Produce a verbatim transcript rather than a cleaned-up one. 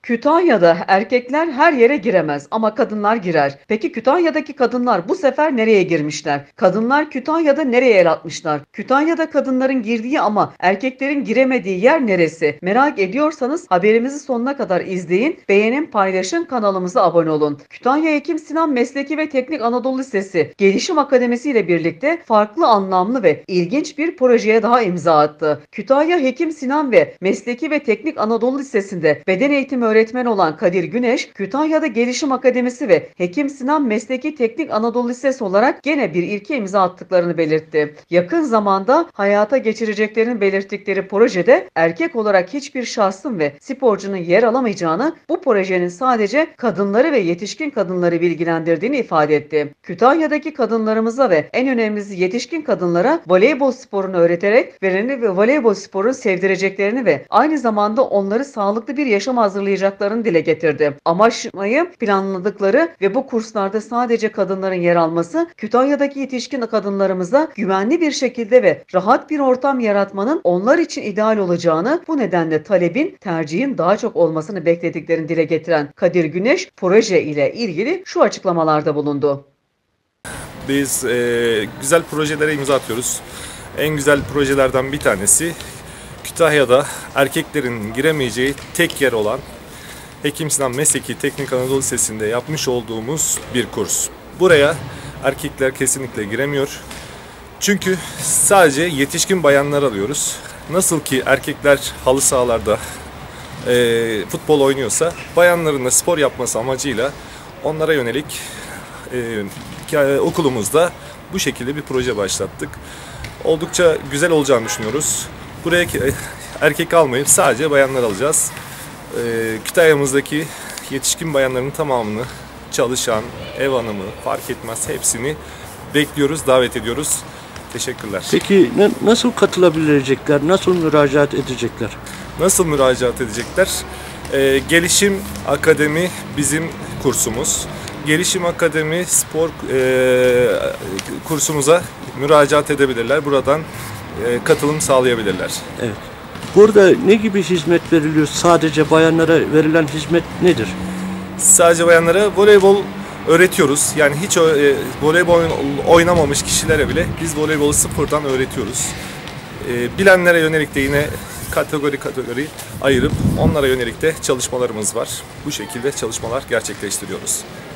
Kütahya'da erkekler her yere giremez ama kadınlar girer. Peki Kütahya'daki kadınlar bu sefer nereye girmişler? Kadınlar Kütahya'da nereye el atmışlar? Kütahya'da kadınların girdiği ama erkeklerin giremediği yer neresi? Merak ediyorsanız haberimizi sonuna kadar izleyin, beğenin, paylaşın, kanalımıza abone olun. Kütahya Hekim Sinan Mesleki ve Teknik Anadolu Lisesi Gelişim Akademisi ile birlikte farklı, anlamlı ve ilginç bir projeye daha imza attı. Kütahya Hekim Sinan ve Mesleki ve Teknik Anadolu Lisesi'nde beden eğitimi öğretmen olan Kadir Güneş, Kütahya'da Gelişim Akademisi ve Hekim Sinan Mesleki Teknik Anadolu Lisesi olarak gene bir ilke imza attıklarını belirtti. Yakın zamanda hayata geçireceklerini belirttikleri projede erkek olarak hiçbir şahsın ve sporcunun yer alamayacağını, bu projenin sadece kadınları ve yetişkin kadınları bilgilendirdiğini ifade etti. Kütahya'daki kadınlarımıza ve en önemlisi yetişkin kadınlara voleybol sporunu öğreterek vereni ve voleybol sporunu sevdireceklerini ve aynı zamanda onları sağlıklı bir yaşam hazırlayacaklarını dile getirdi. Amaçlamayı planladıkları ve bu kurslarda sadece kadınların yer alması, Kütahya'daki yetişkin kadınlarımıza güvenli bir şekilde ve rahat bir ortam yaratmanın onlar için ideal olacağını, bu nedenle talebin, tercihin daha çok olmasını beklediklerini dile getiren Kadir Güneş, proje ile ilgili şu açıklamalarda bulundu. Biz e, güzel projelere imza atıyoruz. En güzel projelerden bir tanesi Kütahya'da erkeklerin giremeyeceği tek yer olan Hekim Sinan Mesleki Teknik Anadolu Lisesi'nde yapmış olduğumuz bir kurs. Buraya erkekler kesinlikle giremiyor. Çünkü sadece yetişkin bayanlar alıyoruz. Nasıl ki erkekler halı sahalarda e, futbol oynuyorsa, bayanların da spor yapması amacıyla onlara yönelik e, okulumuzda bu şekilde bir proje başlattık. Oldukça güzel olacağını düşünüyoruz. Buraya erkek almayıp sadece bayanlar alacağız. Ee, Kütahya'mızdaki yetişkin bayanların tamamını, çalışan, ev hanımı fark etmez, hepsini bekliyoruz, davet ediyoruz. Teşekkürler. Peki ne, nasıl katılabilecekler, nasıl müracaat edecekler? Nasıl müracaat edecekler? Ee, Gelişim Akademi bizim kursumuz. Gelişim Akademi spor e, kursumuza müracaat edebilirler. Buradan e, katılım sağlayabilirler. Evet. Burada ne gibi hizmet veriliyor? Sadece bayanlara verilen hizmet nedir? Sadece bayanlara voleybol öğretiyoruz. Yani hiç e, voleybol oynamamış kişilere bile biz voleybolu sıfırdan öğretiyoruz. E, bilenlere yönelik de yine kategori kategori ayırıp onlara yönelik de çalışmalarımız var. Bu şekilde çalışmalar gerçekleştiriyoruz.